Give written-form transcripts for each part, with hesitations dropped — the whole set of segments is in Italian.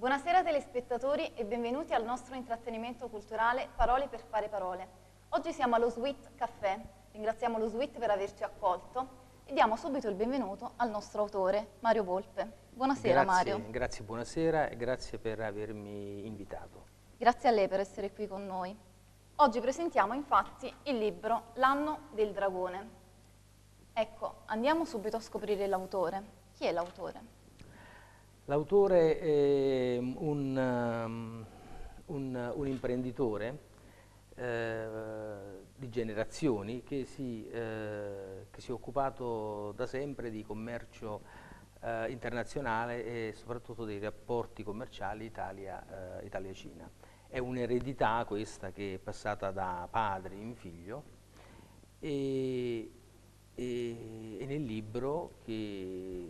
Buonasera telespettatori e benvenuti al nostro intrattenimento culturale Parole per fare parole. Oggi siamo allo Sweet Caffè, ringraziamo lo Sweet per averci accolto e diamo subito il benvenuto al nostro autore, Mario Volpe. Buonasera Mario. Grazie, buonasera e grazie per avermi invitato. Grazie a lei per essere qui con noi. Oggi presentiamo infatti il libro L'anno del dragone. Ecco, andiamo subito a scoprire l'autore. Chi è l'autore? L'autore è un imprenditore di generazioni che si è occupato da sempre di commercio internazionale e soprattutto dei rapporti commerciali Italia-Cina. È un'eredità questa che è passata da padre in figlio e nel libro di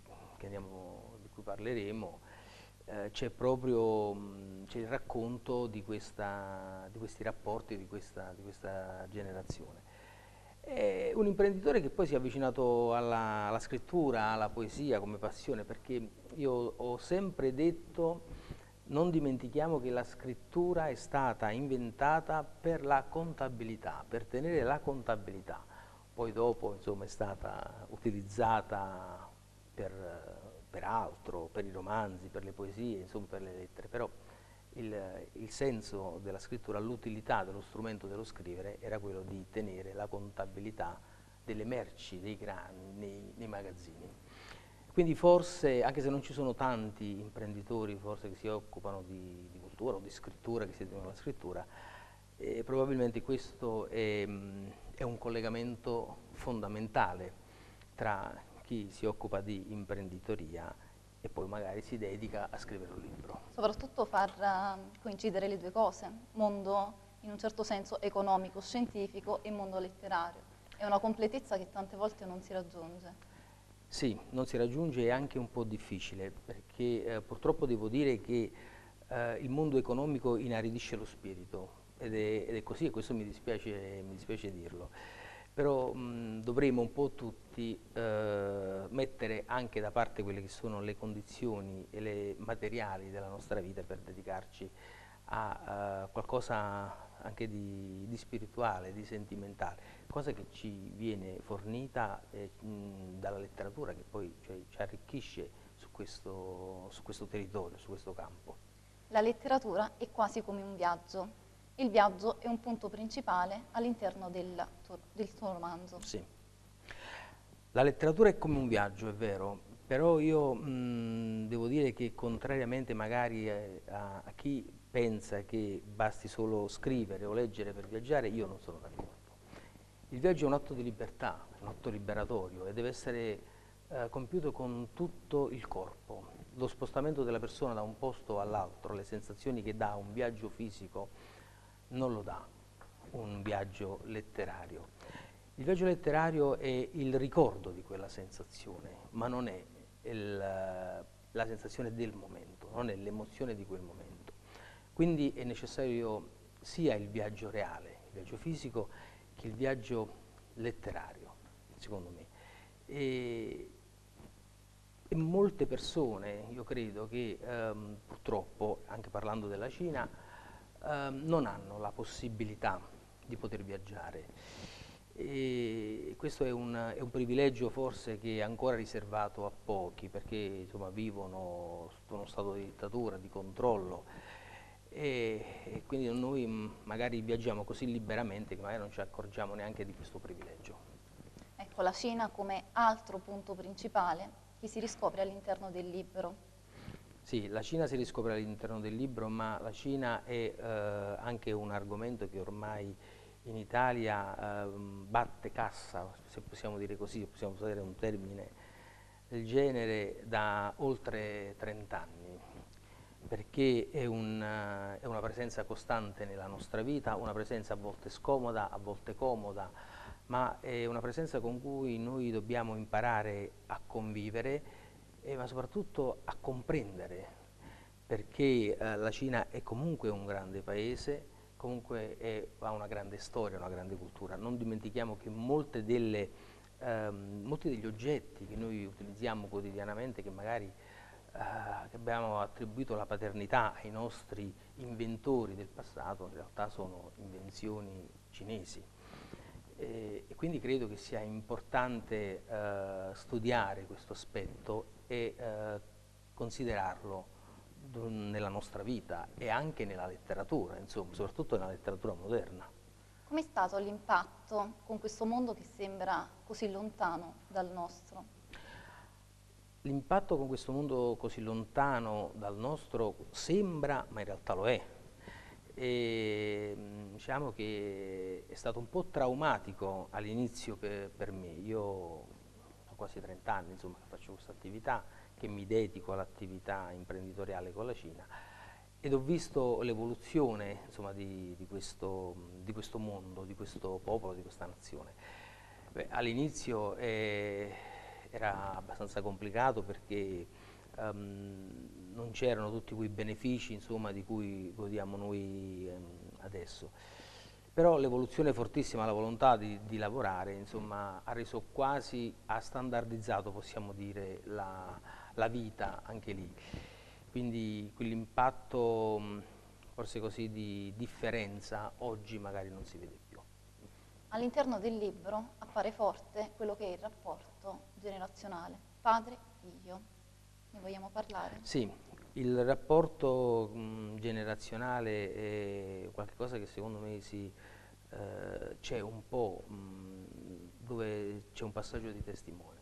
cui parleremo c'è proprio il racconto di questi rapporti, di questa generazione. È un imprenditore che poi si è avvicinato alla scrittura, alla poesia come passione, perché io ho sempre detto: non dimentichiamo che la scrittura è stata inventata per la contabilità, per tenere la contabilità. Poi dopo, insomma, è stata utilizzata per altro, per i romanzi, per le poesie, insomma, per le lettere, però il senso della scrittura, l'utilità dello strumento dello scrivere era quello di tenere la contabilità delle merci, dei grani nei magazzini. Quindi forse, anche se non ci sono tanti imprenditori forse che si occupano di cultura o di scrittura, che si dedicano alla scrittura, probabilmente questo è un collegamento fondamentale tra chi si occupa di imprenditoria e poi magari si dedica a scrivere un libro. Soprattutto far coincidere le due cose, mondo in un certo senso economico, scientifico e mondo letterario. È una completezza che tante volte non si raggiunge. Sì, non si raggiunge, è anche un po' difficile, perché purtroppo devo dire che il mondo economico inaridisce lo spirito, ed è così, e questo mi dispiace dirlo. Però dovremo un po' tutti mettere anche da parte quelle che sono le condizioni e le materiali della nostra vita per dedicarci a qualcosa anche di spirituale, di sentimentale, cosa che ci viene fornita dalla letteratura, che poi ci arricchisce su questo territorio, su questo campo. La letteratura è quasi come un viaggio. Il viaggio è un punto principale all'interno del tuo romanzo. Sì. La letteratura è come un viaggio, è vero, però io devo dire che contrariamente magari a chi pensa che basti solo scrivere o leggere per viaggiare, io non sono d'accordo. Il viaggio è un atto di libertà, un atto liberatorio e deve essere compiuto con tutto il corpo. Lo spostamento della persona da un posto all'altro, le sensazioni che dà un viaggio fisico non lo dà un viaggio letterario. Il viaggio letterario è il ricordo di quella sensazione, ma non è la sensazione del momento, non è l'emozione di quel momento. Quindi è necessario sia il viaggio reale, il viaggio fisico, che il viaggio letterario, secondo me. E molte persone, io credo che purtroppo, anche parlando della Cina, non hanno la possibilità di poter viaggiare. E questo è un privilegio forse che è ancora riservato a pochi, perché insomma vivono sotto uno stato di dittatura, di controllo, e quindi noi magari viaggiamo così liberamente che magari non ci accorgiamo neanche di questo privilegio. Ecco, la Cina come altro punto principale che si riscopre all'interno del libro. Sì, la Cina si riscopre all'interno del libro, ma la Cina è anche un argomento che ormai in Italia batte cassa, se possiamo dire così, possiamo usare un termine del genere, da oltre 30 anni, perché è una presenza costante nella nostra vita, una presenza a volte scomoda, a volte comoda, ma è una presenza con cui noi dobbiamo imparare a convivere, ma soprattutto a comprendere, perché la Cina è comunque un grande paese, comunque ha una grande storia, una grande cultura. Non dimentichiamo che molti degli oggetti che noi utilizziamo quotidianamente, che magari che abbiamo attribuito la paternità ai nostri inventori del passato, in realtà sono invenzioni cinesi. E quindi credo che sia importante studiare questo aspetto e considerarlo nella nostra vita e anche nella letteratura, insomma, soprattutto nella letteratura moderna. Com'è stato l'impatto con questo mondo che sembra così lontano dal nostro? L'impatto con questo mondo così lontano dal nostro sembra, ma in realtà lo è. E, diciamo che è stato un po' traumatico all'inizio per me. Io ho quasi 30 anni, insomma, che faccio questa attività, che mi dedico all'attività imprenditoriale con la Cina ed ho visto l'evoluzione, insomma, di questo mondo, di questo popolo, di questa nazione. Beh, all'inizio era abbastanza complicato perché non c'erano tutti quei benefici, insomma, di cui godiamo noi adesso. Però l'evoluzione fortissima, la volontà di lavorare, insomma, ha standardizzato, possiamo dire, la vita anche lì. Quindi quell'impatto, forse così, di differenza, oggi magari non si vede più. All'interno del libro appare forte quello che è il rapporto generazionale, padre-figlio. Ne vogliamo parlare? Sì, il rapporto generazionale è qualcosa che secondo me c'è un po' dove c'è un passaggio di testimone.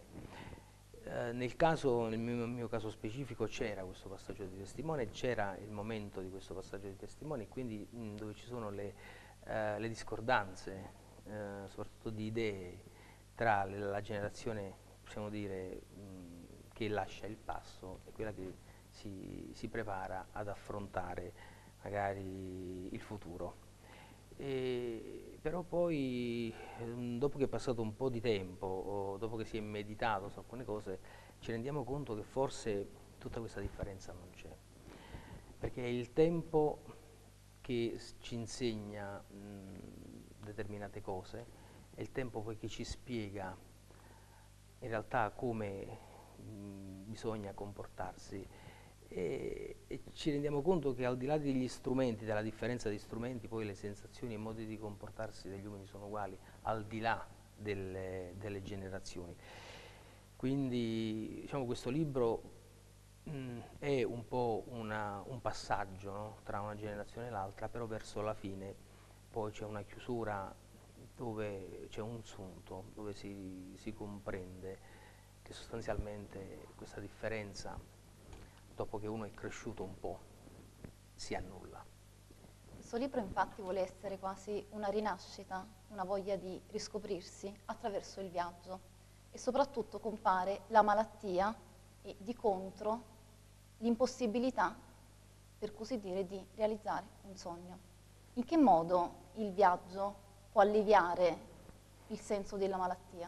Nel mio caso specifico c'era questo passaggio di testimone, c'era il momento di questo passaggio di testimone, quindi dove ci sono le discordanze, soprattutto di idee tra la generazione, possiamo dire, che lascia il passo e quella che si prepara ad affrontare magari il futuro. Però poi, dopo che è passato un po' di tempo, o dopo che si è meditato su alcune cose, ci rendiamo conto che forse tutta questa differenza non c'è. Perché è il tempo che ci insegna determinate cose, è il tempo poi che ci spiega in realtà come bisogna comportarsi e ci rendiamo conto che al di là degli strumenti, della differenza di strumenti, poi le sensazioni e i modi di comportarsi degli uomini sono uguali, al di là delle generazioni. Quindi diciamo, questo libro è un po' un passaggio, no? Tra una generazione e l'altra, però verso la fine poi c'è una chiusura dove c'è un sunto, dove si comprende che sostanzialmente questa differenza, dopo che uno è cresciuto un po', si annulla. Questo libro infatti vuole essere quasi una rinascita, una voglia di riscoprirsi attraverso il viaggio e soprattutto compare la malattia e di contro l'impossibilità, per così dire, di realizzare un sogno. In che modo il viaggio può alleviare il senso della malattia?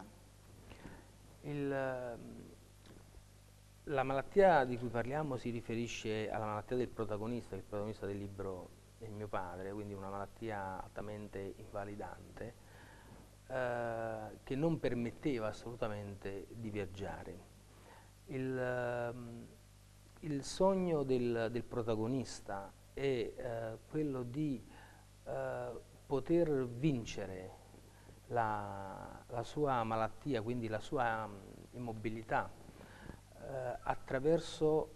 La malattia di cui parliamo si riferisce alla malattia del protagonista, il protagonista del libro è mio padre, quindi una malattia altamente invalidante che non permetteva assolutamente di viaggiare. Il sogno del protagonista è quello di poter vincere la sua malattia, quindi la sua immobilità, attraverso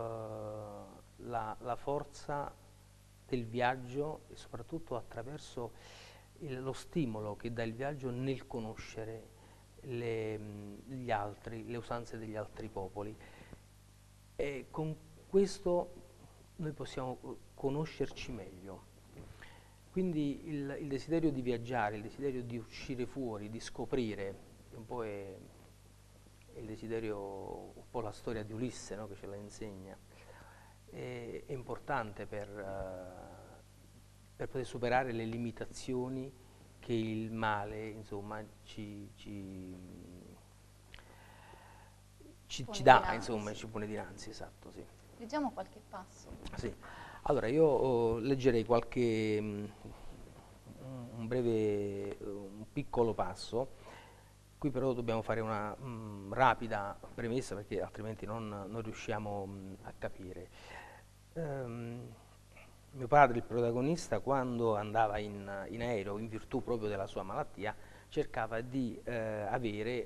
la forza del viaggio e soprattutto attraverso lo stimolo che dà il viaggio nel conoscere gli altri, le usanze degli altri popoli. E con questo noi possiamo conoscerci meglio. Quindi il desiderio di viaggiare, il desiderio di uscire fuori, di scoprire, un po' è il desiderio, un po' la storia di Ulisse, no, che ce la insegna, è importante per poter superare le limitazioni che il male, insomma, ci dà, insomma, ci pone dinanzi, esatto, sì. Leggiamo qualche passo. Sì. Allora, io leggerei un piccolo passo Qui però dobbiamo fare una rapida premessa perché altrimenti non riusciamo a capire. Mio padre, il protagonista, quando andava in aereo, in virtù proprio della sua malattia, cercava di avere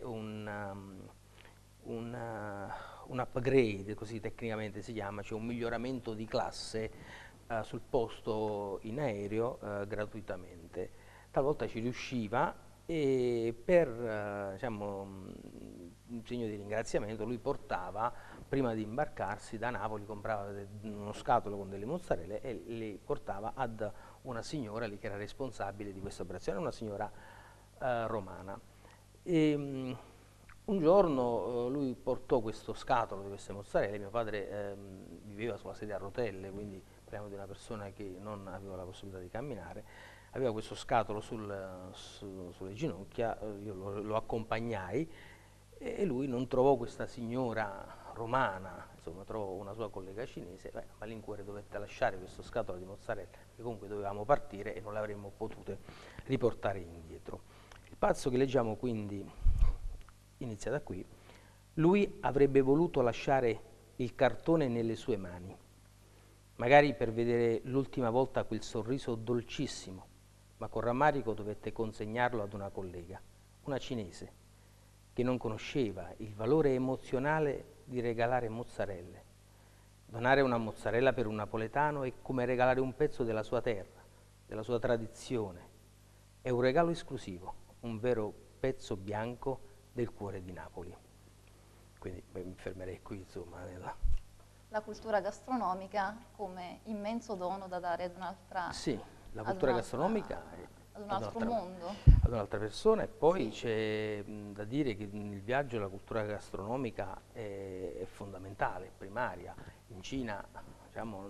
un upgrade, così tecnicamente si chiama, cioè un miglioramento di classe sul posto in aereo gratuitamente. Talvolta ci riusciva e per diciamo, un segno di ringraziamento lui portava, prima di imbarcarsi da Napoli, comprava uno scatolo con delle mozzarelle e le portava ad una signora lì che era responsabile di questa operazione, una signora romana. E, un giorno lui portò questo scatolo di queste mozzarelle. Mio padre viveva sulla sedia a rotelle, quindi parliamo di una persona che non aveva la possibilità di camminare, aveva questo scatolo sulle ginocchia, io lo accompagnai e lui non trovò questa signora romana, insomma trovò una sua collega cinese, a malincuore dovette lasciare questo scatolo di mozzarella, perché comunque dovevamo partire e non le avremmo potute riportare indietro. Il pazzo che leggiamo quindi inizia da qui. Lui avrebbe voluto lasciare il cartone nelle sue mani, magari per vedere l'ultima volta quel sorriso dolcissimo, ma con rammarico dovette consegnarlo ad una collega, una cinese, che non conosceva il valore emozionale di regalare mozzarelle. Donare una mozzarella per un napoletano è come regalare un pezzo della sua terra, della sua tradizione. È un regalo esclusivo, un vero pezzo bianco del cuore di Napoli. Quindi mi fermerei qui, insomma. La cultura gastronomica come immenso dono da dare ad un'altra... Sì, la cultura gastronomica ad un altro mondo. Ad un'altra persona, e poi sì, c'è da dire che nel viaggio la cultura gastronomica è fondamentale, primaria. In Cina diciamo,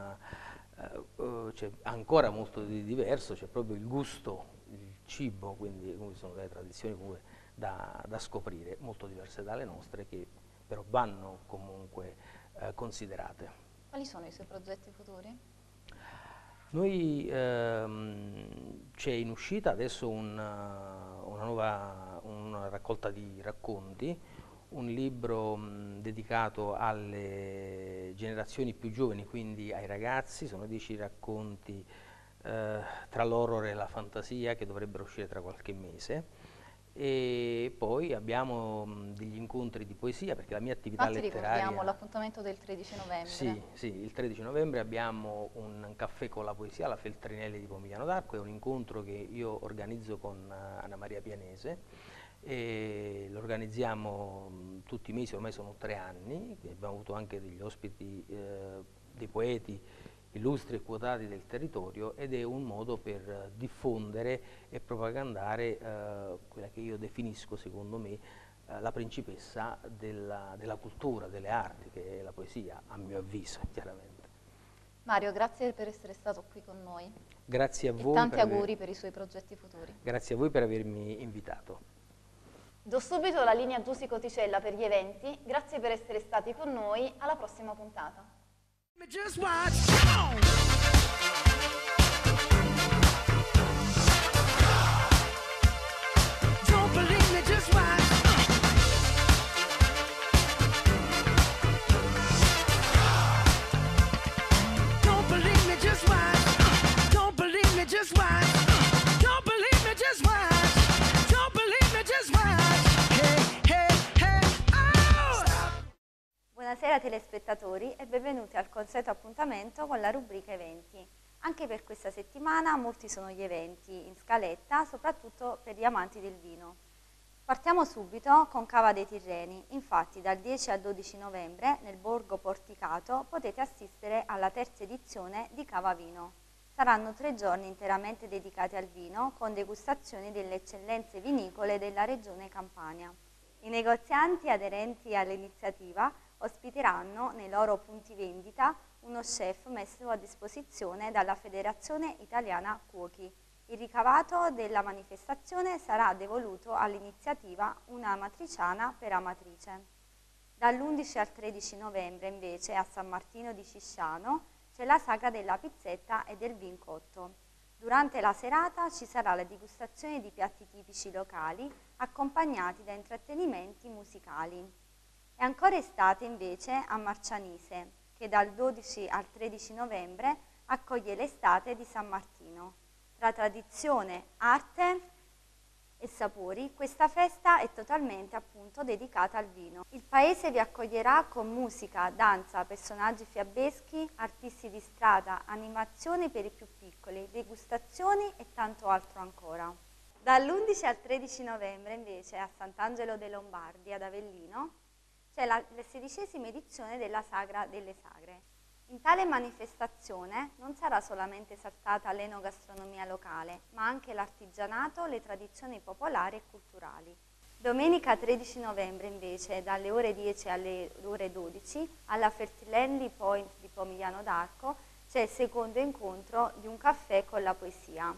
c'è ancora molto di diverso, c'è proprio il gusto, il cibo, quindi sono delle tradizioni comunque da scoprire, molto diverse dalle nostre, che però vanno comunque considerate. Quali sono i suoi progetti futuri? Noi c'è in uscita adesso una raccolta di racconti, un libro dedicato alle generazioni più giovani, quindi ai ragazzi, sono 10 racconti tra l'horror e la fantasia che dovrebbero uscire tra qualche mese. E poi abbiamo degli incontri di poesia, perché la mia attività letteraria... ricordiamo l'appuntamento del 13 novembre. Sì, sì, il 13 novembre abbiamo un caffè con la poesia alla Feltrinelli di Pomigliano d'Arco, è un incontro che io organizzo con Anna Maria Pianese, e lo organizziamo tutti i mesi, ormai sono 3 anni, abbiamo avuto anche degli ospiti, dei poeti illustri e quotati del territorio, ed è un modo per diffondere e propagandare quella che io definisco, secondo me, la principessa della cultura, delle arti, che è la poesia, a mio avviso, chiaramente. Mario, grazie per essere stato qui con noi. Grazie a voi. E tanti auguri per i suoi progetti futuri. Grazie a voi per avermi invitato. Do subito la linea a Giusy Coticella per gli eventi. Grazie per essere stati con noi. Alla prossima puntata. Just watch. Don't believe me, just watch. Don't believe me, just watch. Don't believe me, just watch. Don't believe me, just watch. Don't believe me, just watch. Hey, hey, hey, oh! Buonasera telespettatori e benvenuti al consueto appuntamento con la rubrica eventi. Anche per questa settimana molti sono gli eventi in scaletta, soprattutto per gli amanti del vino. Partiamo subito con Cava dei Tirreni. Infatti dal 10 al 12 novembre nel Borgo Porticato potete assistere alla terza edizione di Cava Vino. Saranno 3 giorni interamente dedicati al vino con degustazioni delle eccellenze vinicole della regione Campania. I negozianti aderenti all'iniziativa ospiteranno nei loro punti vendita uno chef messo a disposizione dalla Federazione Italiana Cuochi. Il ricavato della manifestazione sarà devoluto all'iniziativa Una Amatriciana per Amatrice. Dall'11 al 13 novembre invece a San Martino di Cisciano c'è la sagra della pizzetta e del vin cotto. Durante la serata ci sarà la degustazione di piatti tipici locali accompagnati da intrattenimenti musicali. È ancora estate invece a Marcianise, che dal 12 al 13 novembre accoglie l'estate di San Martino. Tra tradizione, arte e sapori, questa festa è totalmente appunto dedicata al vino. Il paese vi accoglierà con musica, danza, personaggi fiabeschi, artisti di strada, animazioni per i più piccoli, degustazioni e tanto altro ancora. Dall'11 al 13 novembre invece a Sant'Angelo dei Lombardi ad Avellino c'è la 16ª edizione della Sagra delle Sagre. In tale manifestazione non sarà solamente esaltata l'enogastronomia locale, ma anche l'artigianato, le tradizioni popolari e culturali. Domenica 13 novembre invece, dalle ore 10 alle ore 12, alla Fertilelli Point di Pomigliano d'Arco c'è il secondo incontro di un caffè con la poesia.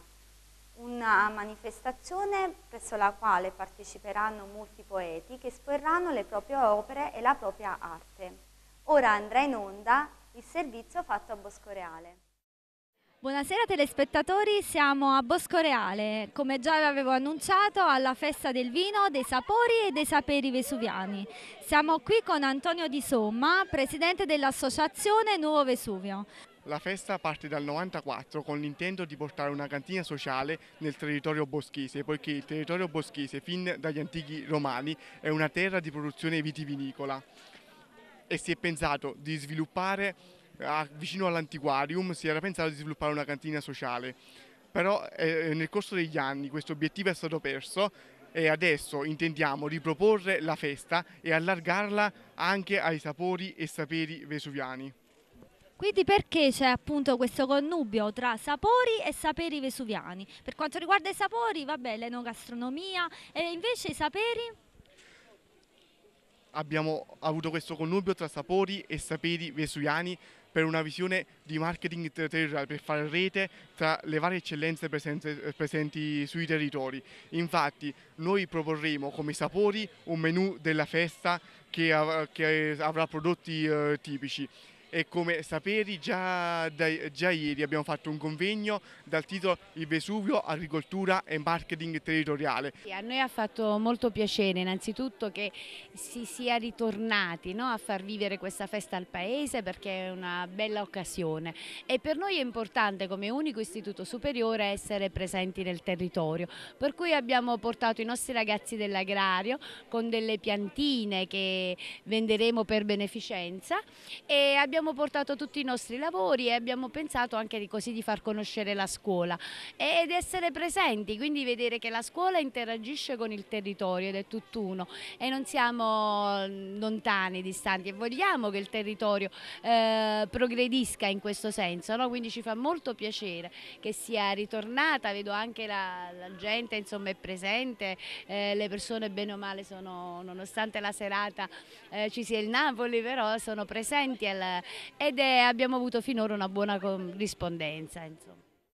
Una manifestazione presso la quale parteciperanno molti poeti che esporranno le proprie opere e la propria arte. Ora andrà in onda il servizio fatto a Boscoreale. Buonasera telespettatori, siamo a Boscoreale, come già avevo annunciato, alla festa del vino, dei sapori e dei saperi vesuviani. Siamo qui con Antonio Di Somma, presidente dell'associazione Nuovo Vesuvio. La festa parte dal 1994 con l'intento di portare una cantina sociale nel territorio boschese, poiché il territorio boschese, fin dagli antichi romani, è una terra di produzione vitivinicola e si è pensato di sviluppare, vicino all'antiquarium, si era pensato di sviluppare una cantina sociale. Però nel corso degli anni questo obiettivo è stato perso e adesso intendiamo riproporre la festa e allargarla anche ai sapori e saperi vesuviani. Quindi perché c'è appunto questo connubio tra sapori e saperi vesuviani? Per quanto riguarda i sapori, vabbè, l'enogastronomia, e invece i saperi? Abbiamo avuto questo connubio tra sapori e saperi vesuviani per una visione di marketing territoriale, per fare rete tra le varie eccellenze presenti sui territori. Infatti noi proporremo come sapori un menù della festa che avrà prodotti tipici. E come saperi già ieri abbiamo fatto un convegno dal titolo Il Vesuvio, agricoltura e marketing territoriale. A noi ha fatto molto piacere innanzitutto che si sia ritornati, no, a far vivere questa festa al paese, perché è una bella occasione e per noi è importante come unico istituto superiore essere presenti nel territorio, per cui abbiamo portato i nostri ragazzi dell'agrario con delle piantine che venderemo per beneficenza e abbiamo portato tutti i nostri lavori e abbiamo pensato anche di far conoscere la scuola ed essere presenti, quindi vedere che la scuola interagisce con il territorio ed è tutt'uno e non siamo lontani, distanti e vogliamo che il territorio progredisca in questo senso, no? Quindi ci fa molto piacere che sia ritornata, vedo anche la gente insomma è presente, le persone bene o male sono, nonostante la serata ci sia il Napoli, però sono presenti ed abbiamo avuto finora una buona rispondenza. Insomma.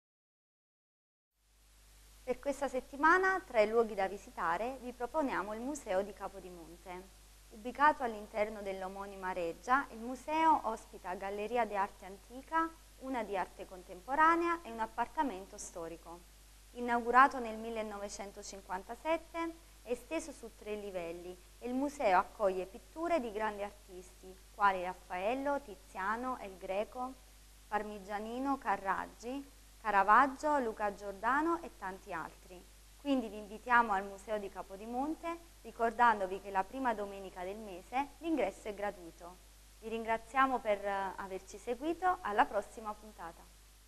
Per questa settimana, tra i luoghi da visitare, vi proponiamo il Museo di Capodimonte. Ubicato all'interno dell'omonima reggia, il museo ospita Galleria di Arte Antica, una di arte contemporanea e un appartamento storico. Inaugurato nel 1957, è esteso su 3 livelli e il museo accoglie pitture di grandi artisti, quali Raffaello, Tiziano, El Greco, Parmigianino, Carraggi, Caravaggio, Luca Giordano e tanti altri. Quindi vi invitiamo al Museo di Capodimonte, ricordandovi che la prima domenica del mese l'ingresso è gratuito. Vi ringraziamo per averci seguito, alla prossima puntata.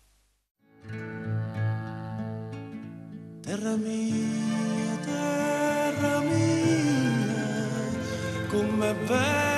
Terra mia, com'è bella